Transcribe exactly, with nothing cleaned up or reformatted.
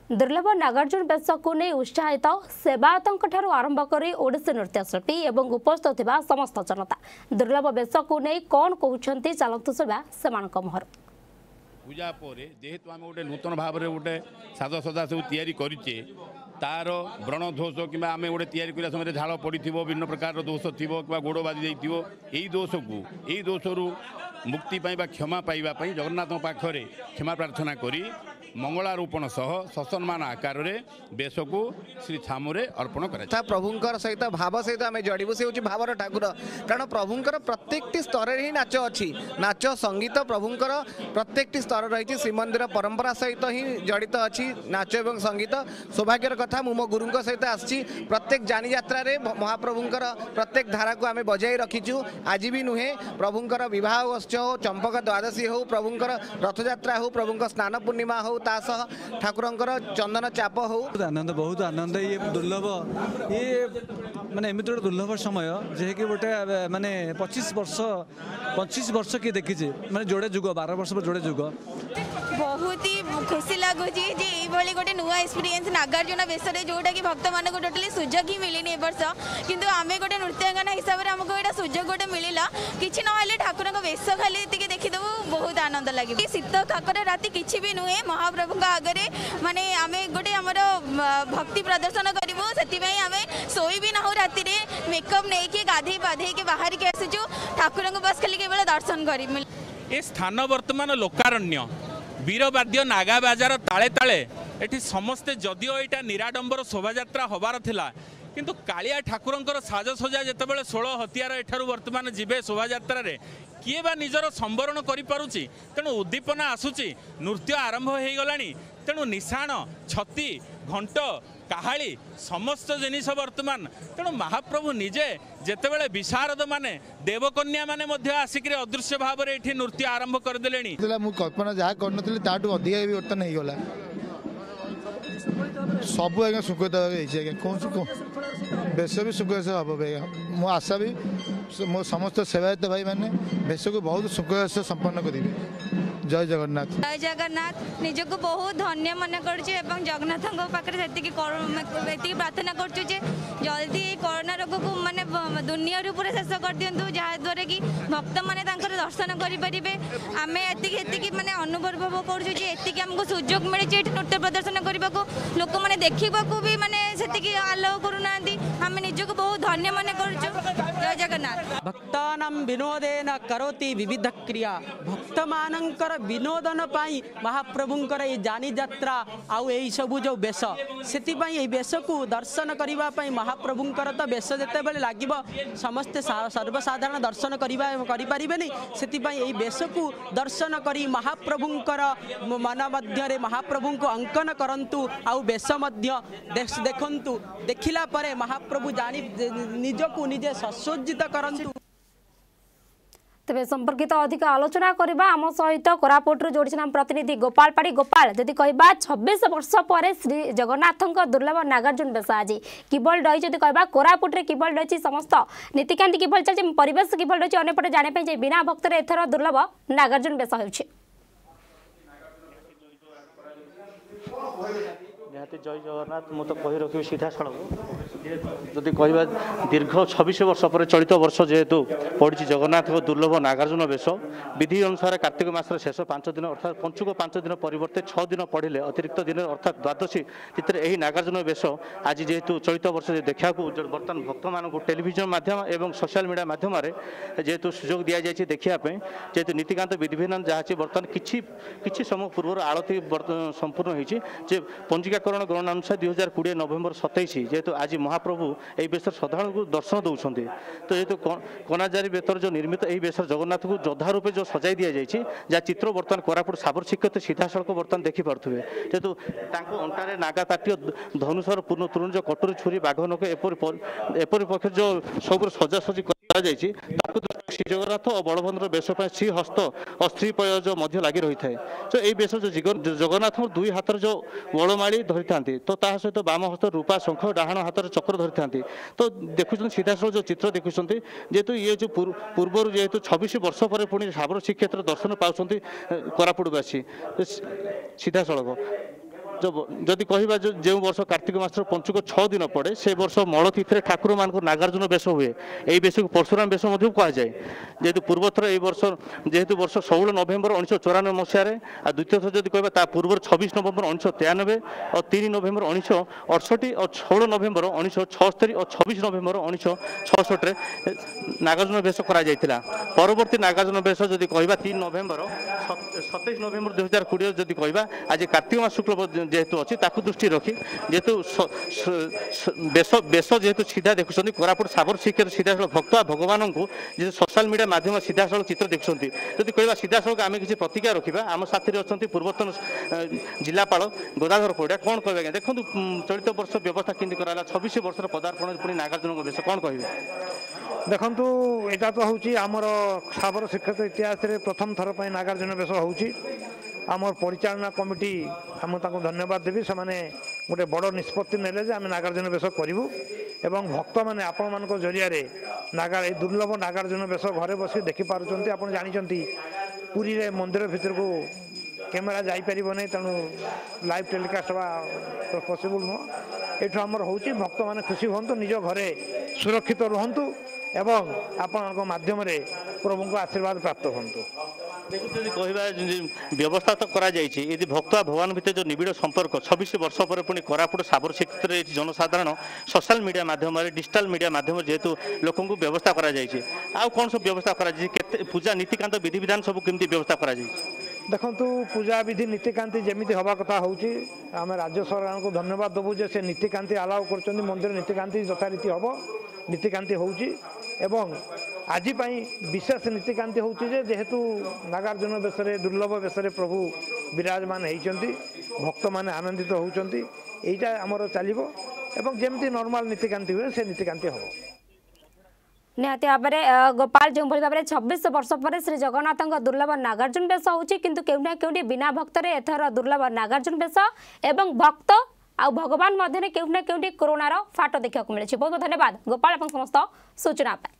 दुर्लभ नागार्जुन बेश को नहीं उत्साहित सेवायतों आरंभ कर ओडिसी नृत्यशिल्पी एवं उपस्थित थिबा समस्त जनता दुर्लभ बेश को नहीं कौन कहते चलतु सेवा से मोहर पूजा पर जेहेतु आम गोटे नूतन भाव में गोटे साजसजा सब तैयारी करें तार व्रण दोष कि आम गोटे तैयारी करने समय झाड़ पड़ी विभिन्न प्रकार दोष थी कि गोड़ बाजी यही दोष को यही दोष रु मुक्ति पाइबा क्षमा पाइबा जगन्नाथ पाखरे क्षमा प्रार्थना करी मंगलारोपण सह ससम्मान आकार बेश को श्री छामुरे अर्पण कर प्रभुंर सहित भाव सहित आम जड़बू से हूँ भावर ठाकुर कारण प्रभुंर प्रत्येक स्तर ही नाच अच्छी नाच संगीत प्रभुंर प्रत्येक स्तर रही श्रीमंदिर परंपरा सहित ही जड़ित अच्छी नाच एवं संगीत सौभाग्यर कथा मु मो गुरु सहित आसी प्रत्येक जानी यात्रा महाप्रभुंर प्रत्येक धारा को आम बजाई रखीचु आज भी नुहे प्रभुंर बह उत्सव चंपक द्वादशी हो प्रभुंर रथयात्रा हो प्रभु स्नान पूर्णिमा हो तासह ठाकुरंकर चंदन चाप हो आनंद बहुत आनंद ये दुर्लभ ये माने एमती गोटे दुर्लभ समय जे कि गोटे माने पच्चीस वर्ष पच्चीस वर्ष किए देखी माने जोड़े जुग बारह वर्ष पर जोड़े जुग बहुत ही खुशी लगुच गोटे नुआ एक्सपीरियंस नागार्जुन बेस जोटा कि भक्त मान को टोटाली सुजोग ही मिलनी ए वर्ष किंतु आम गोटे नृत्यांगना हिसाब से आमको यहाँ सुजोग गोटे मिलला किसी ना ठाकुर बेस खाली देखीदेव बहुत आनंद लगे शीत काकर राति किसी भी नुहे महाप्रभु आगे माने आम गोटे आमर भक्ति प्रदर्शन करूँ से आम शोई भी ना राति मेकअप नहीं कि गाधे पाधे के बाहर के आसीचु ठाकुर को बस खाली केवल दर्शन कर ए स्थान वर्तमान लोकारण्य वीरवाद्य नागा बाजार ताले ताले एठी समस्ते जदिओ यहाँ निराडंबर शोभायात्रा हबार थिला किंतु कालिया ठाकुरंकर साजसजा जितेबाला षोल हथियार एठार वर्तमान जीवे शोभायात्रा किए बा निजर संवरण करिपारुची तेणु उद्दीपना आसूची नृत्य आरंभ हो गलानी तेणु निशाण छती घंट काहाली समस्त जिनिस वर्तमान तेणु महाप्रभु निजे जेतेबेले विशारद माने देवकन्या माने मध्य आसिक अदृश्य भाव में ये नृत्य आरंभ करदेले कल्पना जहाँ कर ताठू अधिका भी बर्तन हो गला सब आज्ञा सुखद कौन बेश भी सुख हम मो आशा भी मो समस्त सेवायत भाई मैंने बेश को बहुत सुख संपन्न करेंगे। जय जगन्नाथ जय जगन्नाथ निज को बहुत धन्य मन कर जगन्नाथ पाखे से प्रार्थना करुँ जल्दी कोरोना रोग को माने दुनिया पूरा शेष कर दिंतु जहाद्वारा कि भक्त मैंने दर्शन करें आम एति माने अनुभव करुँ आमको सुजोग मिली नृत्य प्रदर्शन करने को लोक मैंने देखा भी माने से आलो करूना आम निज को बहुत धन्य मन कर जय जगन्नाथ भक्तानां विनोदेन करोति विविध क्रिया भक्त मानकर विनोदन पाई महाप्रभुंकर ये जानी यात्रा आउ यही सबू जो बेश से बेश को दर्शन करने महाप्रभुंकर तो बेश जिते बड़े लगे समस्ते सर्वसाधारण दर्शन करें से बेश को दर्शन करी महाप्रभुंकर मन मध्य महाप्रभु को अंकन करंतु आउ बेश देखंतु देखिला परे महाप्रभु जानी निजको निजे ससज्जित करंतु। तेज संपर्कित अधिक आलोचना करबा आम सहित कोरापुटरू जोड़ी प्रतिनिधि गोपाल पाड़ी गोपाल जदि कहबा छब्बीस वर्ष पर श्री जगन्नाथ दुर्लभ नागार्जुन बेश आज किभल रही जदि कहबा कोरापुट किभल रही समस्त नीतिकांति किभल चलती परिवेश किभल रही अनेपटे जाने बिना भक्त एथर दुर्लभ नागार्जुन बेश हो निहाती जय जगन्नाथ मु तो कही रखी सीधा सड़क जदि कहवा दीर्घ छब्बीस वर्ष पर चलित वर्ष जेहेतु पड़ी जगन्नाथ दुर्लभ नागार्जुन बेश विधि अनुसार कार्तिक मासर शेष पांच दिन अर्थात पंचुक पांच दिन परिवर्ते छः दिन पढ़ले अतिरिक्त दिन अर्थात द्वादशी तिथि यही नागार्जुन बेश आज जेहेतु चलित वर्ष देखा बर्तमान भक्त मान टेलीविजन माध्यम एवं सोशल मीडिया माध्यम जेहेतु सुजोग दि जाए देखापी जेहेतु नीतिकांत विधिविधान जहाँ बर्तमान किसी किसी समय पूर्व आलती संपूर्ण होती पंजीकाकरण गणना अनुसार दुई हजार कोड़े नवेम्बर सतैश जेहेतु आज महाप्रभु यही बेस श्रद्धा को दर्शन दौरान तो जेहेतु कनाजारी बेतर जो निर्मित यही बेस जगन्नाथ को जोधा रूपे जो सजाई दि जाए जहाँ चित्र बर्तमान कोरापुट साबर शिक्षित सीधा सड़क बर्तमान देखिपे जेहेतु अंटारे नागा ताटीय धनुषर पूर्ण तुरंज कटोरी छुरी बाघ नख एपरी पक्ष जो सब सजासजी श्री जगन्नाथ और बलभद्र बेश श्री हस्त और स्त्री प्रयोज लगी रही है तो यही बेश जो जगन्नाथ दुई हाथ जो बड़माड़ी धरी था तो ता सहित बाम हस्त रूपा शंख डाहाण हाथ चक्र धरी था तो देखुं सीधा सड़क जो चित्र देखुं जेहेतु ये जो पूर्वर जेहेतु छब्बीस वर्ष पर पुणी साबर श्रीक्षेत्र दर्शन पाँच कोरापुटवासी सीधा सड़क जदि कहवा जो वर्ष कार्तिक मास पंचुक छः दिन पड़े से वर्ष मल तिथि ठाकुर मान नागार्जुन बेश हुए यही बेश को परशुराम बेश कहुए जेहेतु पूर्वथर यही वर्ष जेहेतु वर्ष षोल नवेम्बर उन्नीस चौरानबे मसीह आ द्वितीय थर जब कह पूर्व छब्बीस नवेम्बर उन्नीस तेयानबे और तीन नवेम्बर उन्नीस अड़सठी और षोल नवेम्बर उन्नीस छस्तरी और छब्बीस नवेम्बर उन्नीस छठे नागार्जुन बेश कर परवर्ती नागार्जुन बेश जदि कह तीन नवेम्बर सतैश नवेम्बर दुई हजार कोड़े जदि कह आज कार्तिक मास शुक्ल जेहेतु अच्छी दृष्टि रखी जेहेतु बेश बेश जेहेतु सीधा देखुं कोरापुट साबर शिक्षित सीधा सड़क भक्त भगवान को जो सोशल मीडिया माध्यम सीधा सड़क चित्र देखुं जदि कह सीधा सड़क आम किसी प्रतिक्रिया रखा आम साथी अच्छा पूर्वतन जिलापाल गदाधर पड़ा कौन कह देखो चलित वर्ष व्यवस्था केमती कराला छब्बीस वर्ष पदार्पण पुणी नागार्जुन बेश कौन कह देखु यहाँ तो हूँ आमर साबर शिक्षक इतिहास में प्रथम थर पर नागार्जुन बेश होची आमर परिचालना कमिटी आम धन्यवाद देवी से गोटे बड़ निष्पत्ति नेले जे आम नागार्जुन बेश करूँ एवं भक्त मैंने आपण मान जरिया नागा दुर्लभ नागार्जुन बेश घरे बस देखिपुंट आप जानते पुरी रे मंदिर भितर को कैमेरा जापर नहीं तेणु लाइव टेलीकास्ट हवा पॉसिबल नुह ये आमर हूँ भक्त मैंने खुशी हूँ निज घरे सुरक्षित रुहतु एवं आपण माध्यम प्रभु को आशीर्वाद प्राप्त हूँ देखुं कह व्यवस्था तो करा यदि भक्त भगवान भितर जो निबिड़ संपर्क छब्बीस वर्ष पर पुणी कोरापुट साबर क्षेत्र जनसाधारण सोशल मीडिया माध्यम डिजिटल मीडिया माध्यम जेहेतु लोक व्यवस्था करा आउ कौन सब व्यवस्था करा पूजा नीतिकांत विधि विधान सब केमती व्यवस्था करा देखु पूजा विधि नीतिकांति जमी हवा कथा हूँ आम राज्य सरकार को धन्यवाद देवु जे से नीतिकांति अलाउ कर मंदिर नीतिकांति यथारीति हम नीतिकांति होउची एवं आज विशेष नीतिकांति होउची जे जेहेतु नागार्जुन बेश दुर्लभ बेश प्रभु विराजमान होती भक्त मैंने आनंदित होती यहीटा आमर चलो एवं जमी नॉर्मल नीतिकांति हुए से नीतिकांति हम निहाती भाव में गोपाल जो भाव में छब्बीस वर्ष पर श्री जगन्नाथ दुर्लभ नागार्जुन बेश होची किंतु केउना केउटी बिना भक्त एथर दुर्लभ नागार्जुन बेश एवं भक्त आ भगवान मध्य केउना केउटी कोरोनार फाट देखा मिले। बहुत बहुत धन्यवाद गोपाल समस्त सूचना।